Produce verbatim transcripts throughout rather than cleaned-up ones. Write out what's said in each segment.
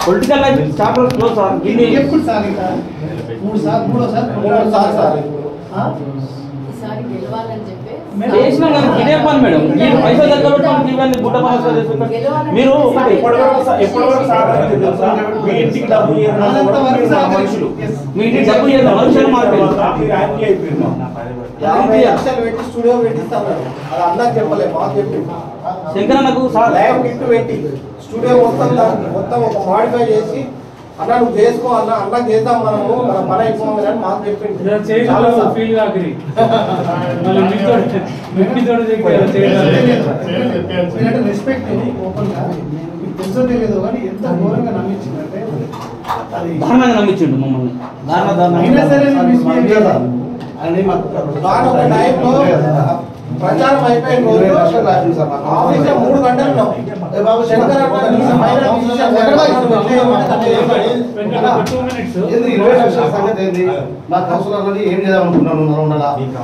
Political life chapter close sir. ఇది ఎప్పుడు sir ఇంకా మూడు సార్ మూడో సార్ మూడో సార్ సార్ ఈసారి గెలవాలని చెప్పి చేసిన ఇదే పని మేడం. మీరు పైసలు దగ్గర ఇవన్నీ గుట్ట పనులు చేస్తున్నారు. మీరు మీ ఇంటికి డబ్బు మనుషులు మీ ఇంటికి డబ్బు చేద్దాం మనుషులు పెట్టి స్టూడియో పెట్టిస్తాను అది అందరికి చెప్పలేదు మాకు చెప్పి శంకరన్నకు సార్ ఇంటూ పెట్టి స్టూడియో మొత్తం మొత్తం ఒక మాడిఫై చేసి అన్న నువ్వు చేసుకో అన్న అన్న చేద్దాం మనము మన పని అయిపోవాలి అని మాకు చెప్పింది. రెస్పెక్ట్ ఓపెన్గా మీకు తెలుసో తెలియదు కానీ ఎంత ఘోరంగా నమ్మించిందంటే దారుణంగా నమ్మించిండు మమ్మల్ని. అయినా సరే ఒక టైంలో ప్రచారం అయిపోయిన రోజు ఆఫీస్ లో మూడు గంటలు ఇరవై లక్షల సంగతి ఏంది? మా కౌన్సిలర్ ఏం చేద్దాం అనుకుంటున్నాను?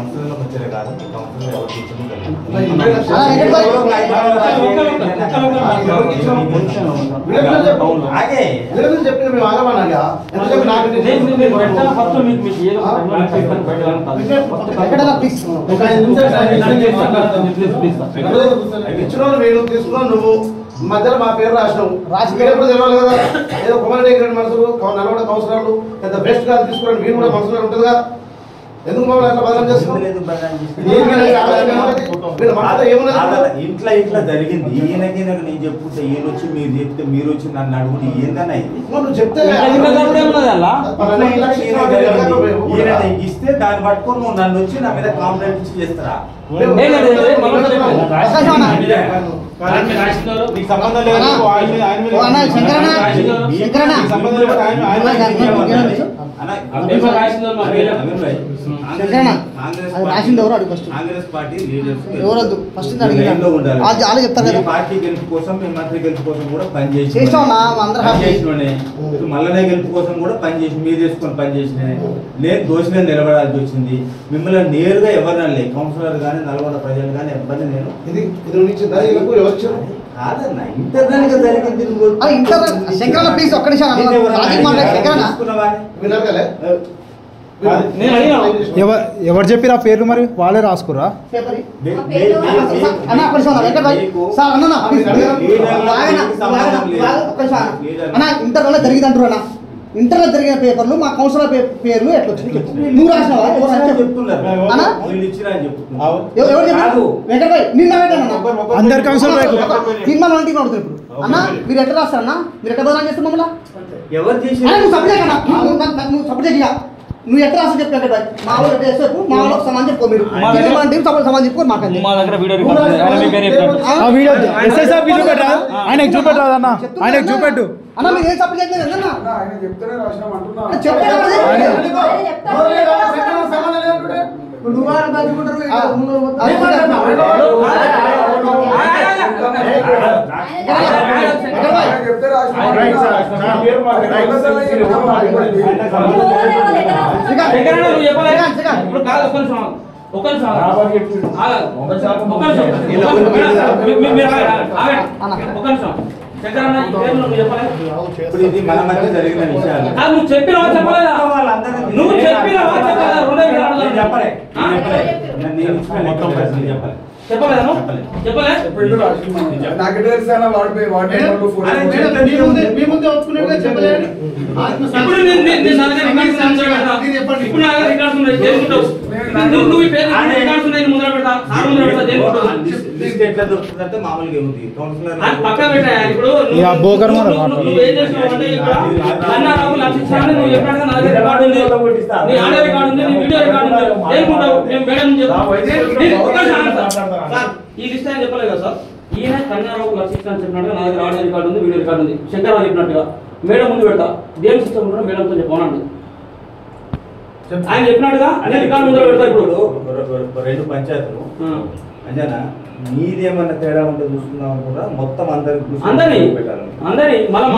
చెప్పిన మేము ఆగమన్నాగా ఇచ్చిన నేను తీసుకున్నావు నువ్వు మధ్యలో మా పేరు రాసినావు రాసి పేరు కూడా తెలియాలి కదా. ఏదో కుమారెడ్డి మనసులు నల్గొండ కౌన్సిలర్లు పెద్ద బెస్ట్ గా తీసుకోవడం మీరు కూడా మనసులో ఉంటుందిగా. ఎందుకు మమ్మల్ని అట్లా బదనం చేస్తున్నాం? ఇంట్లో ఇట్లా జరిగింది. ఈయనకి నేను చెప్పుకుంటే ఈయన వచ్చి మీరు చెప్తే మీరు వచ్చి నన్ను అడుగుని ఏందన్నా ఇది నువ్వు చెప్తే ఈయన ఇస్తే దాన్ని పట్టుకొని నువ్వు నన్ను వచ్చి నా మీద కాంప్లైంట్ ఇచ్చి చేస్తారా? సంబంధం కాంగ్రెస్ పార్టీ పార్టీ గెలుపు కోసం మేము మంత్రి గెలుపు కోసం కూడా పనిచేసి మల్లనే గెలుపు కోసం కూడా పనిచేసి మీరు చేసుకొని పనిచేసిన నేను దోషిగా నిలబడాల్సి వచ్చింది. మిమ్మల్ని నేరుగా ఎవరినలే కౌన్సిలర్ కానీ నల్గొండ ప్రజలు కానీ ఎవరిని నేను కాదన్నా ఇంటర్నల్ గా జరిగింది. ఎవరు చెప్పిరా పేర్లు మరి వాళ్ళే రాసుకురా? ఇంటర్లో జరిగిందంటారు అన్న. ఇంటర్లో జరిగిన పేపర్లు మా కౌన్సిలర్ పేర్లు ఎట్లా వచ్చింది నువ్వు రాసినావా? అందరు కౌన్సిలర్ తీర్మానం అంటే ఇప్పుడు అన్న మీరు ఎట్లా రాస్తారన్నా? మీరు ఎట్లా బదనాలు చేస్తారు మమ్మల్ని? ఎవరు చేసి నువ్వు సబ్జెక్ట్ అన్న నువ్వు సబ్జెక్ట్ ఇక నువ్వు ఎట్లా రాసి చెప్పి మా వాళ్ళు ఎట్లా చేసేపు మా వాళ్ళకి సమాన్ చెప్పుకో. మీరు సమాన్ చెప్పుకోరు మాకు మా దగ్గర వీడియో చూపెట్టరా? ఆయనకు చూపెట్టరాదు అన్న, ఆయనకు చూపెట్టు అన్న. మీరు ఏం సబ్జెక్ట్ లేదు అన్న ఇది మన మధ్య జరిగిన విషయాలు. నువ్వు చెప్పినవా చెప్పలేదా? నువ్వు చెప్పినవా చెప్పలేదా? చెప్పలే చెప్పలేదా? చెప్పలే నాకు తెలుసా వాడిపోయి వాడి మీ ముందే ఒప్పుకునేట్టుగా చెప్పలేదు. ఇప్పుడు ఇప్పుడు నా రికార్డ్స్ ఉన్నాయి చేసుకుంటావు. నువ్వు ఈ పేరు రికార్డ్స్ ఉన్నాయి ముందర పెడతా సార్ ముందర పెడతా చేసుకుంటావు. లిస్ట్ ఎట్లా దొరుకుతుందంటే మామూలుగా ఉంది కౌన్సిలర్ పక్క పెట్టా. ఇప్పుడు నువ్వు ఏం చేస్తున్నావు అంటే ఇక్కడ అన్నారావు లక్షించాలని నువ్వు ఎప్పుడైనా నా దగ్గర రికార్డు ఉంది, నీ ఆడియో రికార్డు ఉంది, నీ వీడియో రికార్డు ఉంది, చేసుకుంటావు. మేము మేడం సార్ ఈ లిస్ట్ అని చెప్పలేదు కదా సార్. ఈయన కన్యారావు లక్షించాలని చెప్పినట్టుగా నా దగ్గర ఆడియో రికార్డు ఉంది, వీడియో రికార్డు ఉంది. శంకరరావు చెప్పినట్టుగా మేడం ముందు పెడతా దేని సిస్టమ్ ఉంటాడో మేడంతో చెప్పానండి. ఆయన చెప్పినట్టుగా అన్ని రికార్డు ముందు పెడతా. ఇప్పుడు రెండు పంచాయతీలు అంజనా మీదేమన్నా తేడా ఉంటే చూసుకుందాం అనుకుంటా. మొత్తం అందరికి అందరి అందరి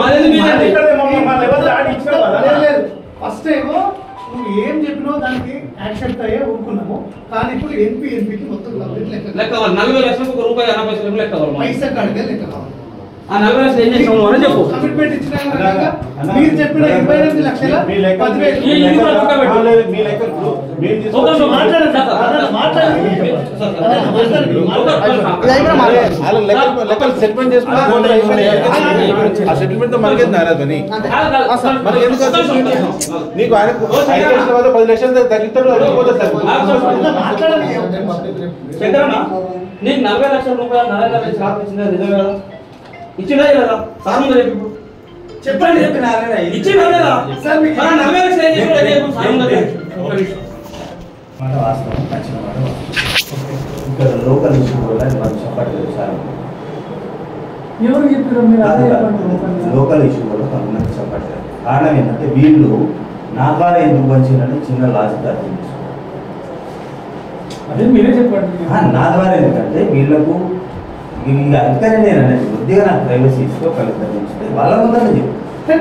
ఫస్ట్ ఏమో నువ్వు ఏం చెప్పినావు దానికి యాక్సెప్ట్ అయ్యే ఊరుకున్నాము. కానీ ఇప్పుడు ఎంపీ ఎంపీకి మొత్తం లెక్క నలభై లక్షలకు ఒక రూపాయి అరవై పైసలు లెక్క పైసా కాడికే లెక్క కావాలి. ఆ నలభై లక్షలు ఏం చేసాము అని చెప్పు. కమిట్మెంట్ ఇచ్చినా మీరు చెప్పిన ఇరవై ఎనిమిది లక్షల పదివేలు ఈ ఇది కూడా పక్క పెట్టు. మీ లెక్క ఇప్పుడు మీరు ఒక తీసుకున్న- నిమిషం మాట్లాడండి సార్. వాళ్ళ లెక్కలు లెక్కలు సెటిల్మెంట్ చేసుకుని కోర్టులో అయిపోయినాయి. ఆ సెటిల్మెంట్ తో మనకేం నారాదని మనకి ఎందుకు అసలు నీకు ఆయనకు ఐదు లక్షల వద్ద పది లక్షలు తగ్గిస్తాడు అయిపోతుంది శంకరన్న నీకు నలభై లక్షల రూపాయలు నలభై లక్షల షాప్ ఇచ్చిందా నిజమే కదా? ఇచ్చిందా లేదా? సార్ ముందు చెప్పు చెప్పండి. చెప్పిన ఇచ్చిందా లేదా? మన నలభై లక్షలు ఏం చేసాడు చెప్పు సార్ ముందు చెప్పు. మాట వాస్తవం, నచ్చిన మాట వాస్తవం. ఇక్కడ లోకల్ ఇష్యూ వల్ల మనం చెప్పట్లేదు సార్. ఎవరు చెప్పారు మీరు అదే చెప్పండి. లోకల్ ఇష్యూ వల్ల కొంతమంది చెప్పట్లేదు. కారణం ఏంటంటే వీళ్ళు నా ద్వారా ఎందుకు పంచారని చిన్న లాజిక్ అర్థం చేసుకోవాలి. అదే మీరే చెప్పండి. నా ద్వారా ఎందుకంటే వీళ్ళకు ఇక అందుకనే నేను అనేది కొద్దిగా నాకు ప్రైవసీ ఇస్తూ కలుగుతాను వాళ్ళ ముందర చెప్పు.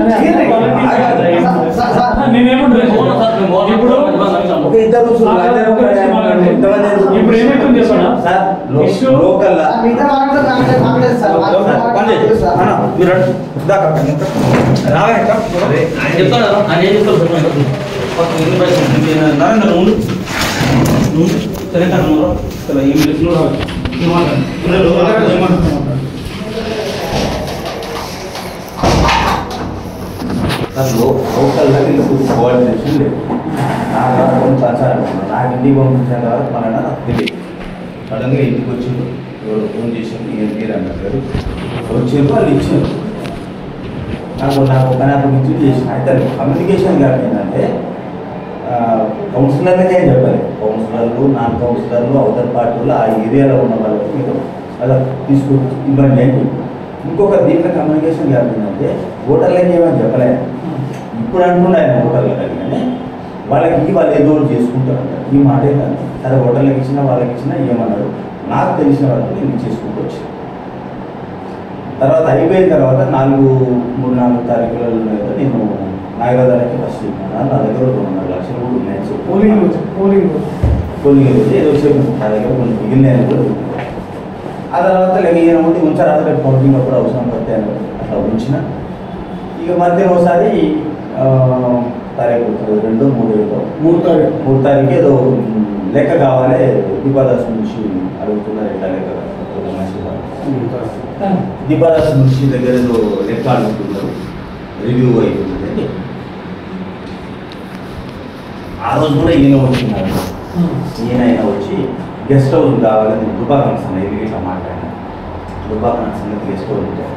ఇప్పుడు ఒక ఇద్దరు ఇప్పుడు ఏమైతుంది చెప్పండి సార్ లోకల్ చెప్తాను కదా ఆయన ఏం చెప్తాడు చెప్పండి. నరేంద్ర ఉండు నువ్వు సరే కానీ సరే ఏం లోకల్ వీళ్ళకు కోఆర్డినేషన్ లేదు. నా ద్వారా కొంచెం ప్రచారం నాకు ఇంటికి పంపించిన తర్వాత మన నాకు తెలియదు. సడన్గా ఇంటికి వచ్చిండు, ఎవరు ఫోన్ చేసిండు, ఏం పేరు అన్నారు కదా వచ్చిండ్రు వాళ్ళు ఇచ్చిండ్రు. నాకు నాకు పని అప్పగించి చేసిన అయితే కమ్యూనికేషన్ గ్యాప్ ఏంటంటే కౌన్సిలర్లకే చెప్పాలి. కౌన్సిలర్లు నాన్ కౌన్సిలర్లు అవతల పార్టీలు ఆ ఏరియాలో ఉన్న వాళ్ళకి మీరు అలా తీసుకు ఇబ్బంది ఏంటి. ఇంకొక దీంట్లో కమ్యూనికేషన్ గ్యాప్ ఏంటంటే ఓటర్లకి ఏమని చెప్పలేదు. ఇప్పుడు అంటున్నాయి ఆయన ఓటర్లకు కానీ వాళ్ళకి వాళ్ళు ఏదో చేసుకుంటారు అంటారు. ఈ మాట ఏంటంటే సరే ఓటర్లకు ఇచ్చినా వాళ్ళకి ఇచ్చినా ఏమన్నారు నాకు తెలిసిన వాళ్ళకి నేను చేసుకుంటూ వచ్చాను. తర్వాత అయిపోయిన తర్వాత నాలుగు మూడు నాలుగు తారీఖులలో నేను నాగరాజానికి ఫస్ట్ ఇన్నాను. నా దగ్గర రెండున్నర లక్షలు కూడా ఉన్నాయి. పోలింగ్ రోజు పోలింగ్ రోజు పోలింగ్ రోజు ఏదో చెప్పి నా దగ్గర కొన్ని మిగిలినాయని కూడా ఆ తర్వాత లేక ఈయన ఉండి ఉంచారు. అదే కౌంటింగ్ అప్పుడు అవసరం పట్టాను అట్లా ఉంచిన. ఇక మధ్య ఒకసారి తారీఖు రెండు మూడు ఏదో మూడు తారీఖు మూడు తారీఖు ఏదో లెక్క కావాలి దీపాదాస్ నుంచి అడుగుతున్నారు. ఎట్లా లెక్క దీపాదాస్ నుంచి దగ్గర ఏదో లెక్క అడుగుతున్నారు, రివ్యూ అయిపోతుంది. ఆ రోజు కూడా ఈయన వచ్చినారు. ఈయన అయినా వచ్చి గెస్ట్ హౌస్ కావాలని దుబాకన సంగతి ఇట్లా మాట్లాడినా. దుబాకన సంగతి గెస్ట్ హౌస్ ఉంటాయి.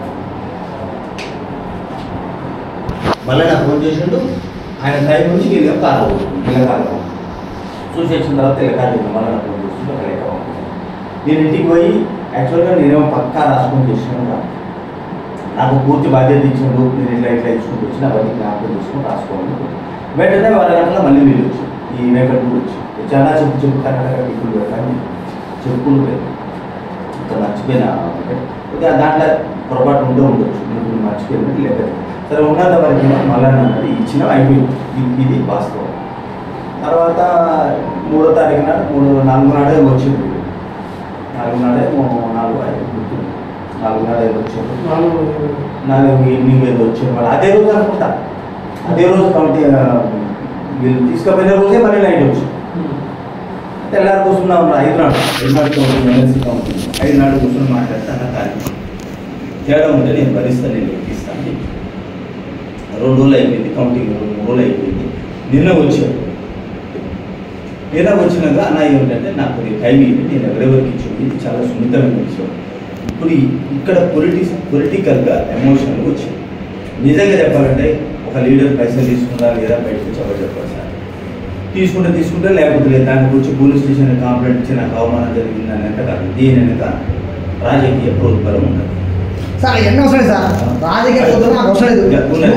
మళ్ళీ నాకు ఫోన్ చేసిండు. ఆయన టైం నుంచి వీళ్ళ కారు పిల్లకాలు చూసి వచ్చిన తర్వాత పిల్లకాలు మళ్ళీ నాకు ఫోన్ చేస్తుంటే ఒక లెక్క నేను ఇంటికి పోయి యాక్చువల్గా నేనేమో పక్కా రాసుకొని చేసినాను. నాకు పూర్తి బాధ్యత ఇచ్చిండు. నేను ఇట్లా ఇట్లా ఇచ్చుకుంటూ వచ్చి అవన్నీ జ్ఞాపకం చేసుకుని రాసుకోవాలి. వెంటనే వాళ్ళ గంటలో మళ్ళీ వీళ్ళు వచ్చి ఈ వెంకట్ కూడా వచ్చి చాలా చెప్పు చెప్పు కరెక్ట్గా టిక్కులు పెట్టాను చెప్పులు లేదు. ఇంకా మర్చిపోయినా దాంట్లో పొరపాటు ఉంటూ ఉండొచ్చు. నేను మర్చిపోయినట్టు లెక్క సరే ఉన్నంత వరకు మళ్ళీ అన్నది ఇచ్చిన అయిపోయింది. ఇది వాస్తవం. తర్వాత మూడో తారీఖు నాడు మూడు నాలుగు నాడే వచ్చింది. నాలుగు నాడే నాలుగు ఐదు గుర్తుంది. నాలుగు నాడే వచ్చింది. నాలుగు ఈవినింగ్ ఏదో వచ్చింది. మళ్ళీ అదే రోజు అనుకుంటా అదే రోజు కమిటీ వీళ్ళు తీసుకుపోయిన రోజే మళ్ళీ నైట్ వచ్చింది. తెల్లారి కూర్చున్నాం ఐదు నాడు ఐదు నాడు కౌంటింగ్ ఎమ్మెల్సీ కౌంటింగ్ ఐదు నాడు కూర్చొని మాట్లాడితే అన్న కానీ తేడా ఉంటే నేను భరిస్తాను, నేను లెక్కిస్తాను. రెండు రోజులు అయిపోయింది కౌంటింగ్, రెండు మూడు రోజులు అయిపోయింది. నిన్న వచ్చాడు. నిన్న వచ్చినాక అన్న ఏమిటంటే నాకు కొద్దిగా టైం ఇది నేను ఎవరెవరికి ఇచ్చింది ఇది చాలా సున్నితమైన విషయం. ఇప్పుడు ఇక్కడ పొలిటిక్స్ పొలిటికల్గా ఎమోషనల్గా వచ్చింది. నిజంగా చెప్పాలంటే ఒక లీడర్ పైసలు తీసుకున్నా లేదా బయటకు వచ్చి ఎవరు చెప్పాలి సార్. తీసుకుంటే తీసుకుంటే లేకపోతే లేదు. దానికి వచ్చి పోలీస్ స్టేషన్ కంప్లైంట్ ఇచ్చి నాకు అవమానం జరిగిందని ఎంత కాదు. దీని వెనుక రాజకీయ ప్రోత్బలం ఉండదు సార్. ఎన్ని అవసరం సార్ రాజకీయ ప్రోత్బలం నాకు అవసరం లేదు.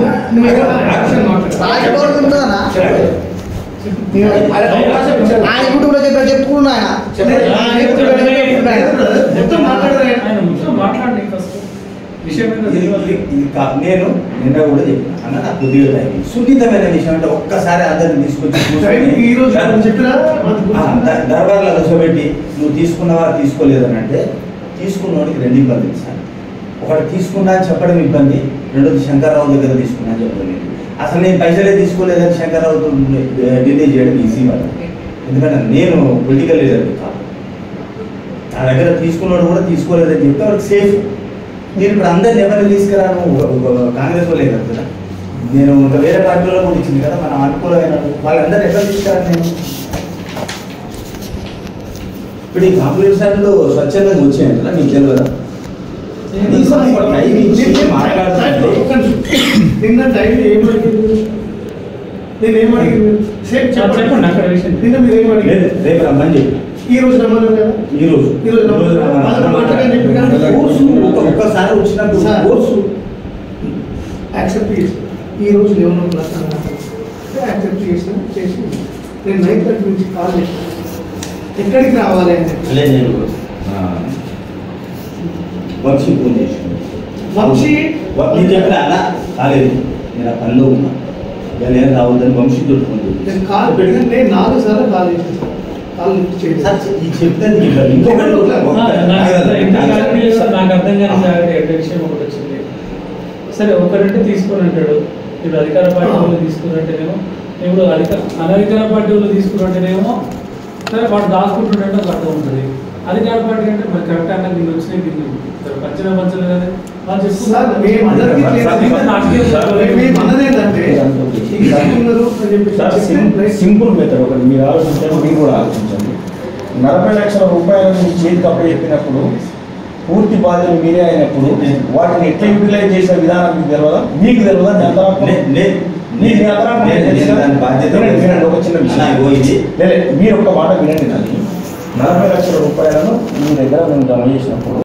రాజకీయ ప్రోత్బలం ఉంటుందన్నా ఆయన యూట్యూబ్లో చెప్పారు చెప్పుకున్నా ఆయన నేను నిన్న కూడా చెప్పాను అన్న నాకు కొద్దిగా టైం సున్నితమైన విషయం అంటే ఒక్కసారి అందరిని తీసుకొచ్చి దర్బార్లో కూర్చోబెట్టి నువ్వు తీసుకున్నావా తీసుకోలేదని అంటే తీసుకున్నవాడికి రెండు ఇబ్బంది సార్. ఒకటి తీసుకున్నా అని చెప్పడం ఇబ్బంది, రెండోది శంకర్రావు దగ్గర తీసుకున్నా అని చెప్పడం లేదు. అసలు నేను పైసలే తీసుకోలేదని శంకర్రావుతో డిలే చేయడం ఈజీ వాళ్ళు, ఎందుకంటే నేను పొలిటికల్ లీడర్ కాదు. నా దగ్గర తీసుకున్నాడు కూడా తీసుకోలేదని చెప్తే వాళ్ళకి సేఫ్. నేను ఇప్పుడు అందరిని ఎవరిని తీసుకురాను, కాంగ్రెస్ వాళ్ళే కదా, నేను ఇంకా వేరే పార్టీలో కూడా ఇచ్చింది కదా మనం అనుకూలమైన వాళ్ళందరూ ఎక్కడ తీసుకురాను నేను. ఇప్పుడు ఈ కాంపిటీషన్లు స్వచ్ఛందంగా వచ్చాయి కదా మీకు తెలియదా? నిన్న టైం ఏమడిగింది, నేను ఏమడిగింది చెప్పండి అక్కడ నిన్న మీరు ఏమడిగింది? రేపు రమ్మని చెప్పి ఈ రోజు రమ్మని కదా, ఈ రోజు ఈ రోజు ఒక్కసారి వచ్చినప్పుడు కోర్సు యాక్సెప్ట్ చేసి ఈ రోజు లెవెన్ ఓ క్లాక్ యాక్సెప్ట్ చేసిన చేసి నేను నైన్ థర్టీ నుంచి కాల్ చేశాను ఎక్కడికి రావాలి అంటే నేను వంశీ ఫోన్ చేసాను. వంశీ నేను చెప్పిన అలా కాలేదు, నేను ఆ పనిలో ఉన్నా, నేను రావద్దని వంశీ ఫోన్ చేసి నేను కాల్ పెట్టిన నేను నాలుగు సార్లు కాల్ చేశాను. కాల్ లిఫ్ట్ చేసి ఈ చెప్తాను ఇంకొకటి నాకు అర్థం కాని విషయం ఒకటి వచ్చింది. సరే ఒకరంటే తీసుకుని అంటాడు, ఇప్పుడు అధికార పార్టీ వాళ్ళు తీసుకున్నట్టేనేమో, ఇప్పుడు అధికార అనధికార పార్టీ వాళ్ళు తీసుకున్నట్టేనేమో సరే వాడు దాచుకుంటుంటే ఒక అర్థం ఉంటుంది. అధికార పార్టీ అంటే మరి కరెక్ట్ అన్న దీన్ని వచ్చినాయి, దీన్ని పంచన పంచలేదు కదా వాళ్ళు చెప్తున్నారు. సింపుల్ మెథడ్ ఒకటి మీరు ఆలోచించండి, మీరు కూడా ఆలోచించండి. నలభై లక్షల రూపాయలు మీ చేతికి అప్పు చెప్పినప్పుడు పూర్తి బాధ్యతలు మీరే అయినప్పుడు వాటిని ఎట్లా యూటిలైజ్ చేసే విధానం మీకు తెలియదా? మీకు తెలియదా? ఒక చిన్న విషయం, మీరు ఒక మాట వినండి. దాన్ని నలభై లక్షల రూపాయలను మీ దగ్గర మేము జమ చేసినప్పుడు